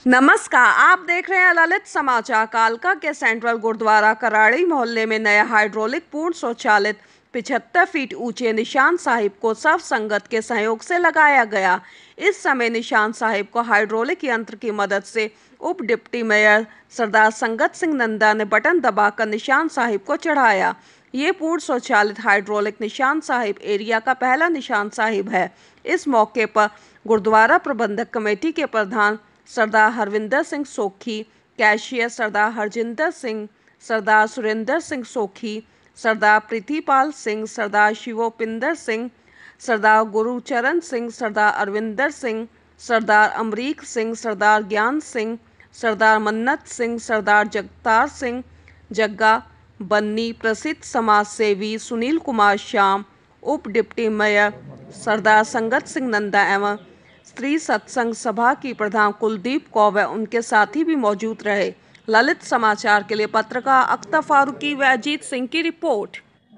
नमस्कार, आप देख रहे हैं ललित समाचार। कालका के सेंट्रल गुरुद्वारा कराड़ी मोहल्ले में नया हाइड्रोलिक पूर्ण स्वचालित 75 फीट ऊंचे निशान साहिब को सब संगत के सहयोग से लगाया गया। इस समय निशान साहिब को हाइड्रोलिक यंत्र की मदद से उप डिप्टी मेयर सरदार संगत सिंह नंदा ने बटन दबाकर निशान साहिब को चढ़ाया। ये पूर्ण स्वचालित हाइड्रोलिक निशान साहिब एरिया का पहला निशान साहिब है। इस मौके पर गुरुद्वारा प्रबंधक कमेटी के प्रधान सरदार हरविंदर सिंह सोखी, कैशियर सरदार हरजिंदर सिंह, सरदार सुरेंद्र सिंह सोखी, सरदार प्रीतिपाल सिंह, सरदार शिवोपिंदर सिंह, सरदार गुरुचरण सिंह, सरदार अरविंदर सिंह, सरदार अमरीक सिंह, सरदार ज्ञान सिंह, सरदार मन्नत सिंह, सरदार जगतार सिंह जग्गा, बन्नी, प्रसिद्ध समाज सेवी सुनील कुमार श्याम, उप डिप्टी मेयर सरदार संगत सिंह नंदा एवं स्त्री सत्संग सभा की प्रधान कुलदीप कौर व उनके साथी भी मौजूद रहे। ललित समाचार के लिए पत्रकार अख्तर फारूकी व अजीत सिंह की रिपोर्ट।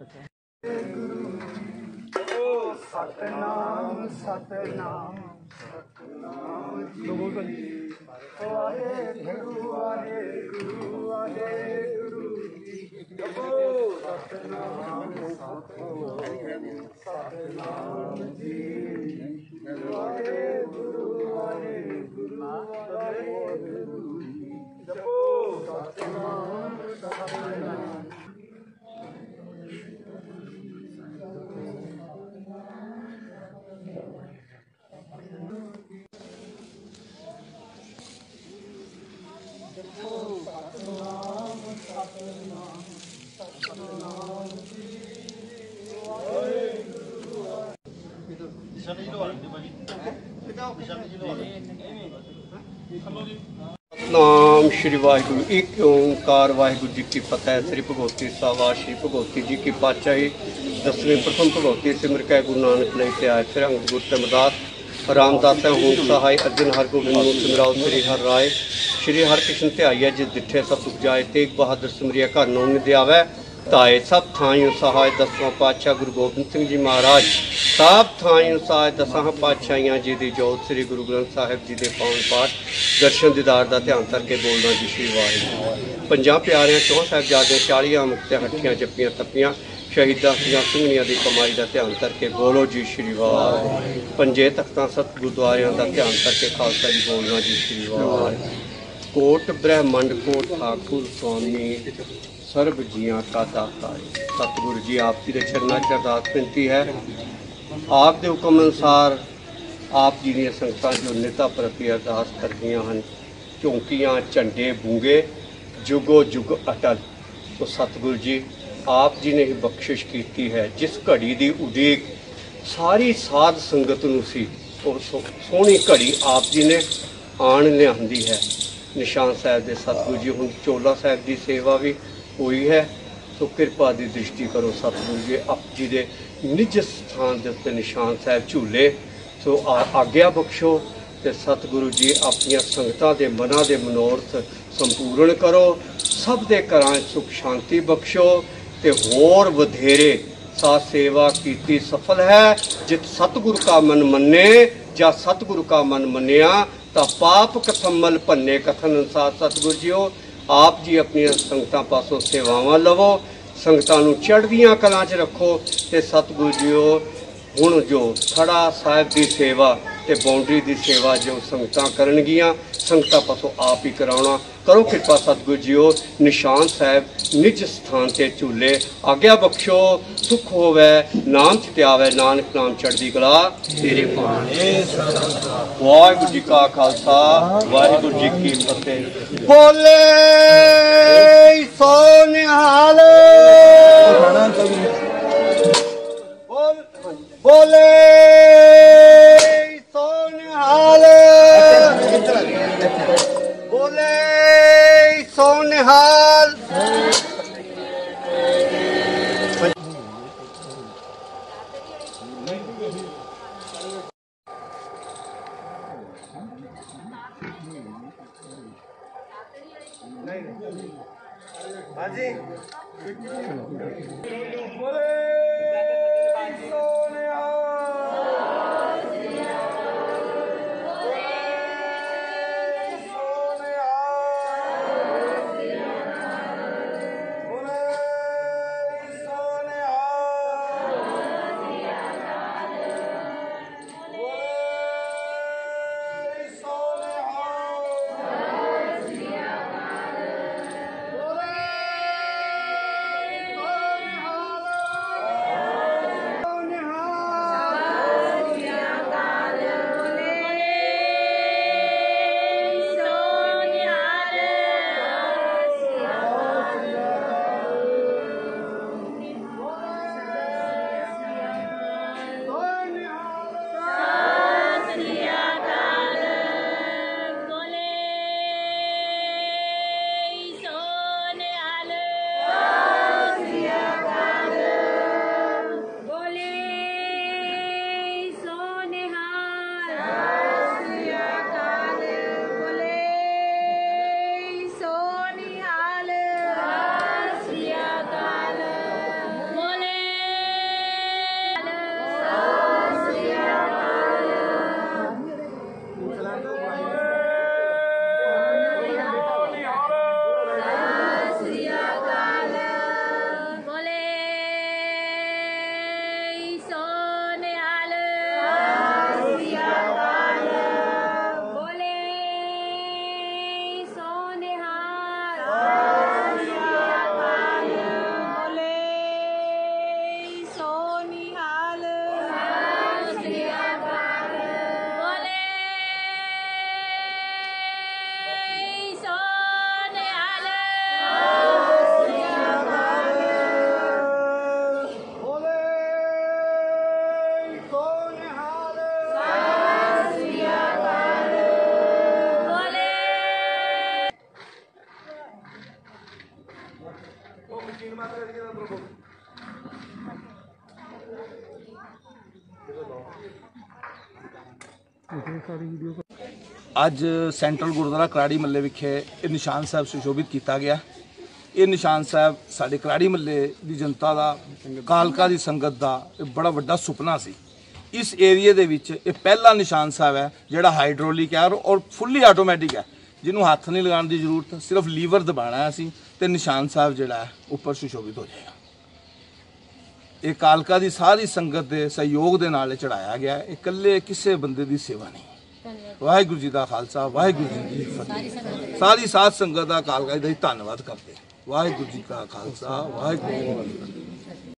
सतनाम सतनाम सतनाम वाहेगुरु वाहेगुरु वाहेगुरु सतनाम सतनाम जी वाहेगुरु वाहेगुरु वाहेगुरु सतनाम सतनाम। नाम श्री वाहिगुरु एक ओंकार वाहिगुरु जी की फतेह। श्री भगवती सावा श्री भगवती जी की पातशाही 10वीं प्रथम भगवती सिमर कै गुरु नानक लई ते आए फिर अंग गुर तमदास रामदास होम सहाय अर्जन हर गोबिंद सिमराओ श्री हर राय श्री हर कृष्ण ध्याइया जिस डिठे सब सुख जाए तेग बहादुर सिमरिया घर नौ निद्यावै ताए सब थाई सहाय 10वां पातशाह गुरु गोबिंद सिंह जी महाराज सब थाई सहाय 10 पातशाहियां जी की जोत श्री गुरु ग्रंथ साहिब जी के पावन पाठ दर्शन दीदार का ध्यान करके बोलना जी श्री वाहिगुरू। 50 प्यारियां 4 साहिबजादे 40 मुक्तियां हट्ठियां जप्पियां तप्पियां शहीदा सुंगनिया की कमाई का ध्यान करके बोलो जी श्री वाहिगुरू। 5 तख्तां सत गुरुद्वारियां का ध्यान करके खालसा जी बोलना जी श्री वाहिगुरू। कोट ब्रह्मंड कोट ठाकुर स्वामी सर्व जियां का दाता। सतगुरु जी आप जी के चरणों च अरदास विनती है आप दे हुक्म अनुसार आप जी दी संगतां जो निता प्रति अरदास करदियां हन झोंकियां झंडे बूंगे जुगो जुग अटल। तो सतगुरु जी आप जी ने ही बख्शिश की है जिस घड़ी की उदीक सारी साध संगत नूं सी उस सोहनी घड़ी आप जी ने आण लियांदी है। निशान साहिब के सतगुरु जी हुण चोला साहिब की सेवा भी हुई है तो कृपा की दृष्टि करो सतगुरु जी आप जी के निज स्थान के उत्ते निशान साहिब झूले तो आग्ञा बख्शो तो सतगुरु जी अपन संगतां के मनां के मनोरथ संपूर्ण करो सब के घरां सुख शांति बख्शो तो होर वधेरे सा सेवा कीती सफल है। जित सतगुरु का मन मन्ने जा सतगुरु का मन मन्निया ता पाप कथम मल भन्ने कथन अनुसार सतगुरु जी हो आप जी अपन संगतां पासों सेवावां लवो संगतां नूं चढ़दियां कलां च रखो ते सतगुरु जी हो हुण जो थड़ा साहिब की सेवा ते बाउंड्री की सेवा जो संगतां करनगियां संगतां पासों आप ही कराउणा करो कृपा सतगुरु जी हो। निशान साहिब निज स्थान ते झूले आग्ञा बख्शो सुख होवे नाम चित्यावे नानक नाम चढ़दी कला तेरे पाने। वाहिगुरू जी का खालसा वाहिगुरू जी की फतेह। बोले सो निहाल बोले सो निहाल बोले सो निहाल। हाजी बोले सो ਅੱਜ ਸੈਂਟਰਲ ਗੁਰਦੁਆਰਾ ਕਰਾੜੀ ਮੱਲੇ ਵਿਖੇ ਇਹ ਨਿਸ਼ਾਨ ਸਾਹਿਬ ਸੁਸ਼ੋਭਿਤ ਕੀਤਾ ਗਿਆ। ਇਹ ਨਿਸ਼ਾਨ ਸਾਹਿਬ ਸਾਡੇ ਕਰਾੜੀ ਮੱਲੇ ਦੀ ਜਨਤਾ ਦਾ, ਕਾਲਕਾ ਦੀ ਸੰਗਤ ਦਾ ਇਹ ਬੜਾ ਵੱਡਾ ਸੁਪਨਾ ਸੀ। ਇਸ ਏਰੀਏ ਦੇ ਵਿੱਚ ਇਹ ਪਹਿਲਾ ਨਿਸ਼ਾਨ ਸਾਹਿਬ ਹੈ ਜਿਹੜਾ ਹਾਈਡ੍ਰੋਲਿਕ ਹੈ ਔਰ ਫੁੱਲੀ ਆਟੋਮੈਟਿਕ ਹੈ, ਜਿਹਨੂੰ ਹੱਥ ਨਹੀਂ ਲਗਾਉਣ ਦੀ ਜ਼ਰੂਰਤ, ਸਿਰਫ ਲੀਵਰ ਦਬਾਉਣਾ ਹੈ ਅਸੀਂ ਤੇ ਨਿਸ਼ਾਨ ਸਾਹਿਬ ਜਿਹੜਾ ਹੈ ਉੱਪਰ ਸੁਸ਼ੋਭਿਤ ਹੋ ਜਾਏਗਾ। ਇਹ ਕਾਲਕਾ ਦੀ ਸਾਰੀ ਸੰਗਤ ਦੇ ਸਹਿਯੋਗ ਦੇ ਨਾਲ ਚੜਾਇਆ ਗਿਆ। ਇਹ ਇਕੱਲੇ ਕਿਸੇ ਬੰਦੇ ਦੀ ਸੇਵਾ ਨਹੀਂ। ਵਾਹਿਗੁਰੂ ਜੀ ਦਾ ਖਾਲਸਾ, ਵਾਹਿਗੁਰੂ ਜੀ ਕੀ ਫਤਿਹ। ਸਾਰੀ ਸਾਧ ਸੰਗਤ ਦਾ ਕਾਲਕਾ ਜੀ ਦਾ ਧੰਨਵਾਦ ਕਰਦੇ। ਵਾਹਿਗੁਰੂ ਜੀ ਕਾ ਖਾਲਸਾ, ਵਾਹਿਗੁਰੂ ਜੀ ਕੀ ਫਤਿਹ।